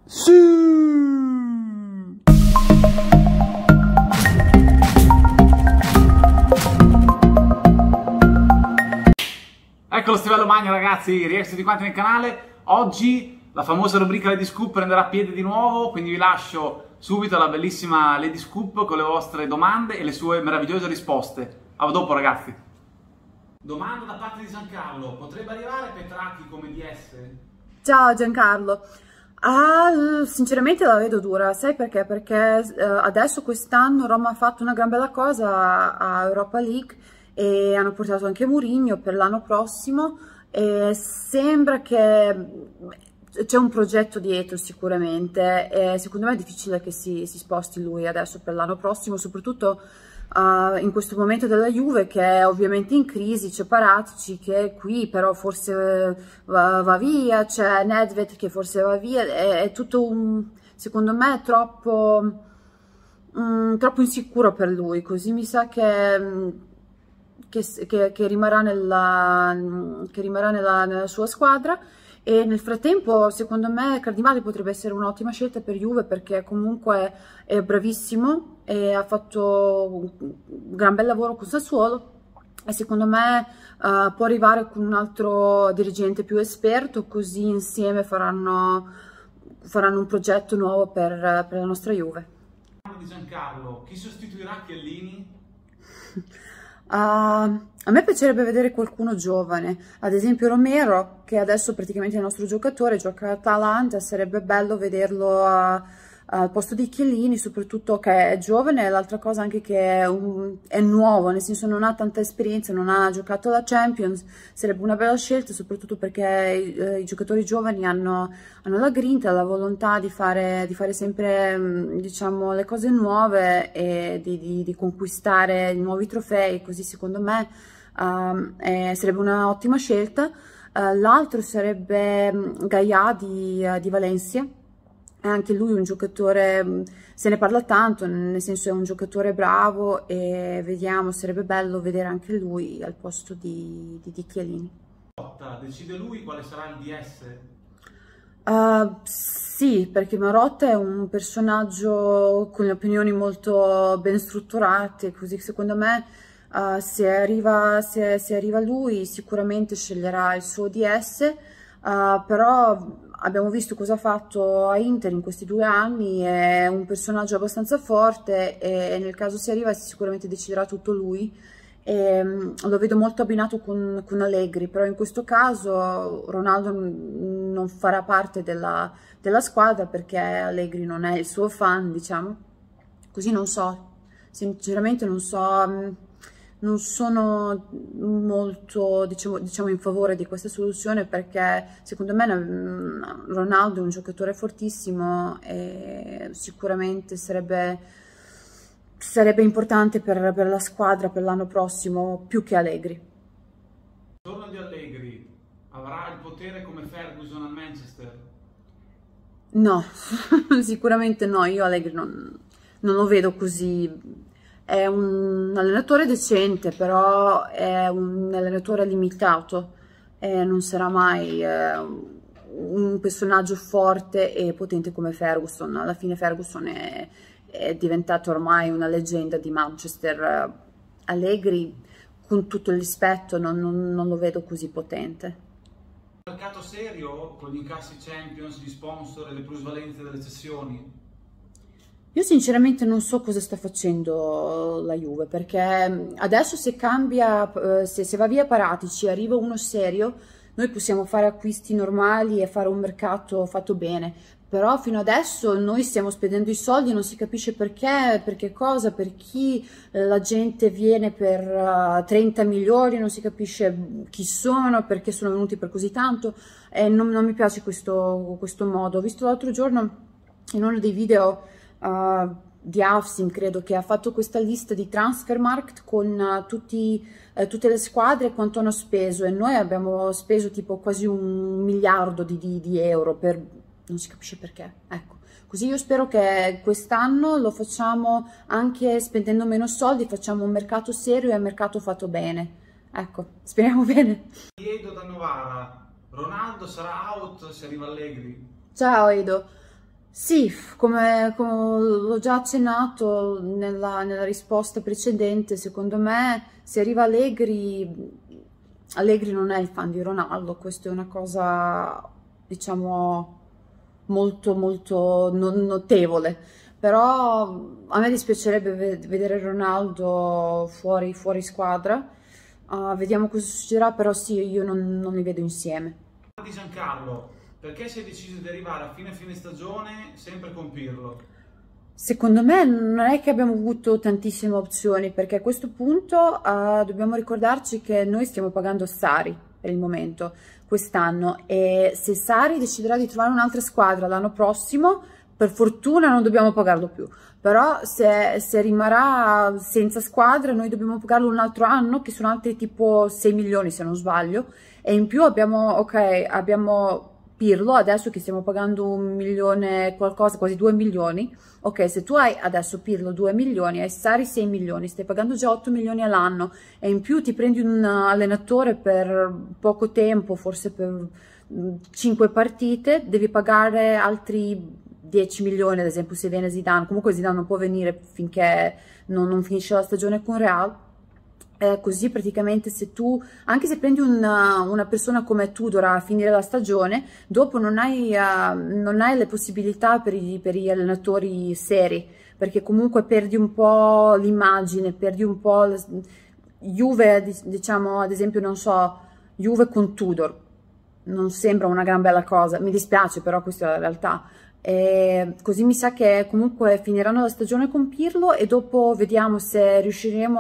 Sì! Ecco lo stivello magno ragazzi, rieccoci tutti quanti nel canale. Oggi la famosa rubrica Lady Scoop prenderà piede di nuovo, quindi vi lascio subito alla bellissima Lady Scoop con le vostre domande e le sue meravigliose risposte. A dopo ragazzi. Domanda da parte di Giancarlo: potrebbe arrivare Petracchi come DS? Ciao Giancarlo. Sinceramente la vedo dura, sai perché? Perché adesso quest'anno Roma ha fatto una gran bella cosa a Europa League e hanno portato anche Mourinho per l'anno prossimo e sembra che c'è un progetto dietro sicuramente e secondo me è difficile che si sposti lui adesso per l'anno prossimo, soprattutto in questo momento della Juve che è ovviamente in crisi. C'è Paratici che è qui però forse va via, c'è Nedved che forse va via, è tutto secondo me troppo insicuro per lui, così mi sa che rimarrà nella sua squadra. E nel frattempo secondo me Cardinale potrebbe essere un'ottima scelta per Juve perché comunque è bravissimo e ha fatto un gran bel lavoro con Sassuolo e secondo me può arrivare con un altro dirigente più esperto, così insieme faranno un progetto nuovo per la nostra Juve. Di Giancarlo, chi sostituirà Chiellini? A me piacerebbe vedere qualcuno giovane, ad esempio Romero, che adesso praticamente è il nostro giocatore, gioca all'Atalanta, sarebbe bello vederlo al posto di Chiellini, soprattutto che è giovane, e l'altra cosa anche che è nuovo, nel senso non ha tanta esperienza, non ha giocato alla Champions, sarebbe una bella scelta, soprattutto perché i giocatori giovani hanno la grinta, la volontà di fare sempre diciamo, le cose nuove e di conquistare nuovi trofei, così secondo me sarebbe un'ottima scelta. L'altro sarebbe Gaia di Valencia. È anche lui un giocatore, se ne parla tanto, nel senso è un giocatore bravo e vediamo, sarebbe bello vedere anche lui al posto di Chiellini. Decide lui quale sarà il DS? Sì, perché Marotta è un personaggio con le opinioni molto ben strutturate, così secondo me se arriva lui sicuramente sceglierà il suo DS, però abbiamo visto cosa ha fatto a Inter in questi 2 anni, è un personaggio abbastanza forte e nel caso si arriva sicuramente deciderà tutto lui. Lo vedo molto abbinato con Allegri, però in questo caso Ronaldo non farà parte della squadra perché Allegri non è il suo fan, diciamo. Così non so, sinceramente non so. Non sono molto diciamo in favore di questa soluzione perché secondo me Ronaldo è un giocatore fortissimo e sicuramente sarebbe importante per la squadra per l'anno prossimo più che Allegri. Il torno di Allegri avrà il potere come Ferguson a Manchester? No, sicuramente no, io Allegri non lo vedo così. È un allenatore decente, però è un allenatore limitato e non sarà mai un personaggio forte e potente come Ferguson. Alla fine Ferguson è diventato ormai una leggenda di Manchester. Allegri, con tutto il rispetto, non lo vedo così potente. Un mercato serio con gli incassi Champions, gli sponsor e le plusvalenze delle cessioni? Io sinceramente non so cosa sta facendo la Juve, perché adesso se cambia, se va via Paratici, arriva uno serio, noi possiamo fare acquisti normali e fare un mercato fatto bene, però fino adesso noi stiamo spendendo i soldi, non si capisce perché, per che cosa, per chi, la gente viene per 30 milioni, non si capisce chi sono, perché sono venuti per così tanto, e non mi piace questo modo. Ho visto l'altro giorno in uno dei video di Aufsim, credo, che ha fatto questa lista di Transfermarkt con tutte le squadre quanto hanno speso e noi abbiamo speso tipo quasi 1 miliardo di euro per non si capisce perché, ecco. Così io spero che quest'anno lo facciamo anche spendendo meno soldi, facciamo un mercato serio e un mercato fatto bene, ecco, speriamo bene. Edo da Novara: Ronaldo sarà out se arriva Allegri? Ciao Edo. Sì, come l'ho già accennato nella risposta precedente, secondo me se arriva Allegri non è il fan di Ronaldo, questo è una cosa, diciamo, molto molto notevole, però a me dispiacerebbe vedere Ronaldo fuori squadra. Vediamo cosa succederà, però sì, io non li vedo insieme. Di Giancarlo, perché si è deciso di arrivare a fine stagione sempre con Pirlo? Secondo me non è che abbiamo avuto tantissime opzioni, perché a questo punto dobbiamo ricordarci che noi stiamo pagando Sarri per il momento, quest'anno, e se Sarri deciderà di trovare un'altra squadra l'anno prossimo, per fortuna non dobbiamo pagarlo più, però se rimarrà senza squadra noi dobbiamo pagarlo un altro anno, che sono altri tipo 6 milioni se non sbaglio, e in più abbiamo Pirlo adesso che stiamo pagando 1 milione qualcosa, quasi 2 milioni. Ok, se tu hai adesso Pirlo 2 milioni, hai Sarri 6 milioni, stai pagando già 8 milioni all'anno e in più ti prendi un allenatore per poco tempo, forse per 5 partite, devi pagare altri 10 milioni, ad esempio se viene Zidane. Comunque Zidane non può venire finché non finisce la stagione con Real. Così praticamente se tu, anche se prendi una persona come Tudor a finire la stagione, dopo non hai le possibilità per gli allenatori seri, perché comunque perdi un po' l'immagine, perdi un po' Juve, diciamo ad esempio, non so, Juve con Tudor, non sembra una gran bella cosa, mi dispiace però questa è la realtà. E così mi sa che comunque finiranno la stagione con Pirlo e dopo vediamo se riusciremo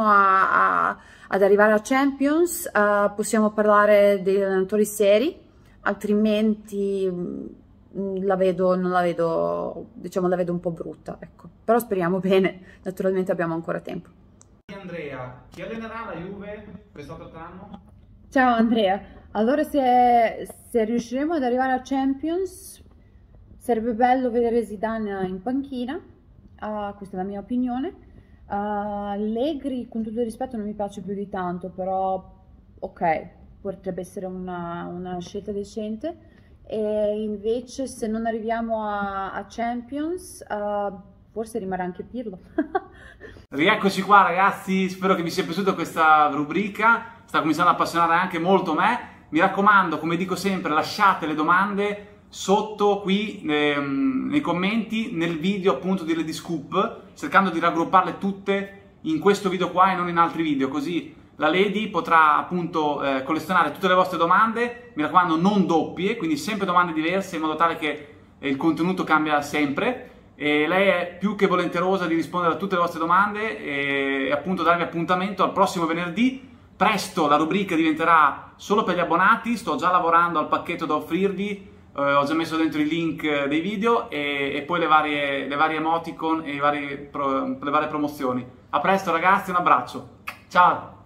ad arrivare a Champions. Possiamo parlare degli allenatori seri, altrimenti non la vedo, diciamo, la vedo un po' brutta, ecco. Però speriamo bene, naturalmente abbiamo ancora tempo. Andrea, chi allenerà la Juve quest'altro anno? Ciao Andrea, allora se riusciremo ad arrivare a Champions sarebbe bello vedere Zidane in panchina, questa è la mia opinione. Allegri, con tutto il rispetto, non mi piace più di tanto, però ok, potrebbe essere una scelta decente. E invece se non arriviamo a Champions, forse rimarrà anche Pirlo. Rieccoci qua ragazzi, spero che vi sia piaciuta questa rubrica, sta cominciando a appassionare anche molto me. Mi raccomando, come dico sempre, lasciate le domande sotto qui nei commenti, nel video appunto di Lady Scoop, cercando di raggrupparle tutte in questo video qua e non in altri video, così la Lady potrà appunto collezionare tutte le vostre domande, mi raccomando non doppie, quindi sempre domande diverse in modo tale che il contenuto cambia sempre, e lei è più che volenterosa di rispondere a tutte le vostre domande e appunto darvi appuntamento al prossimo venerdì. Presto la rubrica diventerà solo per gli abbonati, sto già lavorando al pacchetto da offrirvi. Ho già messo dentro i link dei video e poi le varie emoticon e le varie promozioni. A presto ragazzi, un abbraccio, ciao!